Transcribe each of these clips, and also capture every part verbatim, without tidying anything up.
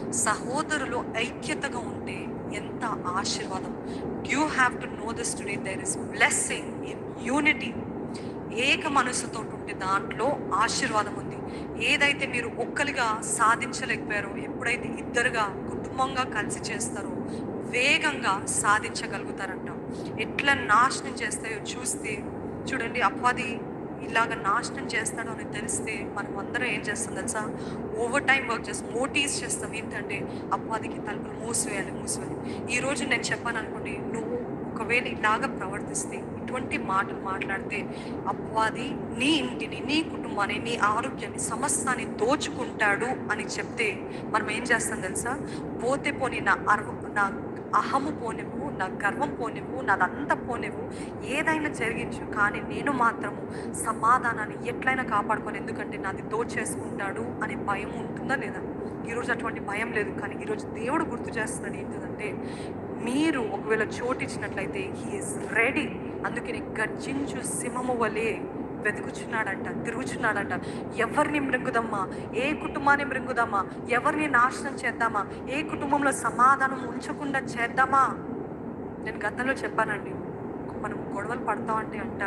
సహోదరులు ఐక్యతగా ఉంటే ఎంత ఆశీర్వాదం. You have to know this today, there is blessing in unity. ఏక మనసుతో ఉంటే దాంట్లో ఆశీర్వాదం ఉంది. ఏదైతే మీరు ఒక్కరిగా సాధించలేకపోయారో, ఎప్పుడైతే ఇద్దరుగా కుటుంబంగా కలిసి చేస్తారో వేగంగా సాధించగలుగుతారంట. ఎట్లా నాశనం చేస్తాయో చూస్తే చూడండి, అపవాది ఇలాగ నాశనం చేస్తాడు అని తెలిస్తే మనం అందరం ఏం చేస్తాం తెలుసా? ఓవర్ టైం వర్క్ చేస్తాం, ఓటీస్ చేస్తాం. ఏంటంటే అపవాదికి తలుపులు మూసివేయాలి మూసివేయాలి. ఈరోజు నేను చెప్పాను అనుకోండి, నువ్వు ఒకవేళ ఇలాగ ప్రవర్తిస్తే, ఇటువంటి మాటలు మాట్లాడితే అపవాది నీ ఇంటిని, నీ కుటుంబాన్ని, నీ ఆరోగ్యాన్ని, సమస్తాన్ని దోచుకుంటాడు అని చెప్తే మనం ఏం చేస్తాం తెలుసా? పోతే పోని నా అర్వ నా అహము పోనివ్వు, నా గర్వం పోనివ్వు, నాదంతా పోనివ్వు, ఏదైనా జరిగించు, కానీ నేను మాత్రము సమాధానాన్ని ఎట్లయినా కాపాడుకోను, ఎందుకంటే నాది దోచేసుకుంటాడు అనే భయం ఉంటుందా లేదా? ఈరోజు అటువంటి భయం లేదు. కానీ ఈరోజు దేవుడు గుర్తు చేస్తున్నాడు ఏంటంటే, మీరు ఒకవేళ చోటిచ్చినట్లయితే హీఈస్ రెడీ. అందుకని గర్జించు సింహము వలె వెతుకుచున్నాడంట, తిరుగుచున్నాడంట. ఎవరిని మృంగుదమ్మా? ఏ కుటుంబాన్ని మృంగుదామా? ఎవరిని నాశనం చేద్దామా? ఏ కుటుంబంలో సమాధానం ఉంచకుండా చేద్దామా? నేను గతంలో చెప్పానండి, మనం గొడవలు పడతామంటే అంట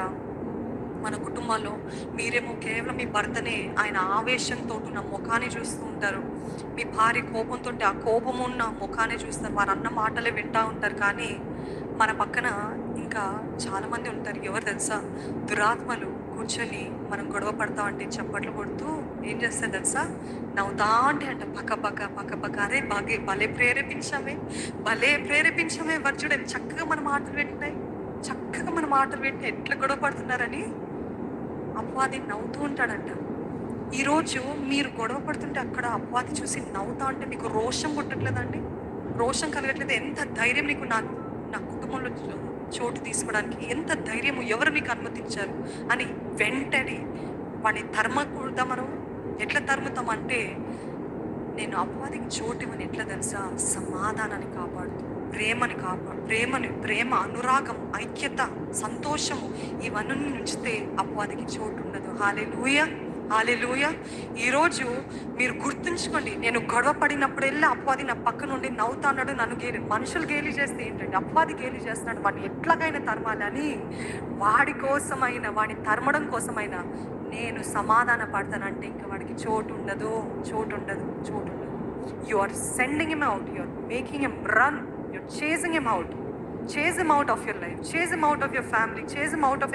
మన కుటుంబాల్లో మీరేమో కేవలం మీ భర్తనే ఆయన ఆవేశంతో ఉన్న ముఖాన్ని చూస్తూ ఉంటారు. మీ భార్య కోపంతో ఆ కోపం ఉన్న ముఖాన్ని చూస్తారు, వారు అన్న మాటలే వింటూ ఉంటారు. కానీ మన పక్కన ఇంకా చాలామంది ఉంటారు. ఎవరు తెలుసా? దురాత్మలు కూర్చొని మనం గొడవ పడతామంటే చప్పట్లు కొడుతూ ఏం చేస్తారు తెలుసా? నవ్వుతా అంటే అంట పక్క పక్క పక్క పక్క అరే బాగే భలే ప్రేరేపించామే, భలే ప్రేరేపించామే. వారు చూడండి చక్కగా మన మాటలు పెట్టినాయి, చక్కగా మన మాటలు పెట్టి ఎట్లా గొడవ పడుతున్నారని అపవాది నవ్వుతూ ఉంటాడంట. ఈరోజు మీరు గొడవ పడుతుంటే అక్కడ అపవాది చూసి నవ్వుతా ఉంటే మీకు రోషం పుట్టట్లేదండి? రోషం కలగట్లేదు? ఎంత ధైర్యం నీకు నా నా కుటుంబంలో చోటు తీసుకోవడానికి, ఎంత ధైర్యము, ఎవరు నీకు అనుమతించారు అని వెంటనే వాడిని తరమకూడదా? మనం ఎట్లా తరుముతామంటే, నేను అపవాదికి చోటు ఇవ్వని ఎట్లా తెలుసా? సమాధానాన్ని కాపాడుతూ, ప్రేమని కాపాడు ప్రేమని ప్రేమ, అనురాగం, ఐక్యత, సంతోషము ఇవన్నీ ఉంచితే అపవాదికి చోటు ఉండదు. హల్లెలూయా, హల్లెలూయా. ఈరోజు మీరు గుర్తుంచుకోండి, నేను గొడవ పడినప్పుడెల్లా అపవాది నా పక్క నుండి నవ్వుతాడు, నన్ను గేలి మనుషులు గేలి చేస్తే ఏంటండి, అపవాది గేలి చేస్తున్నాడు, వాడిని ఎట్లాగైనా తరమాలని. వాడి కోసమైనా, వాడిని తరమడం కోసమైనా నేను సమాధాన పడతానంటే ఇంకా వాడికి చోటు ఉండదు, చోటు ఉండదు, చోటు ఉండదు. You are sending him out, you are making him run, you are chasing him out. Chase him out of your life, chase him out of your family, chase him out of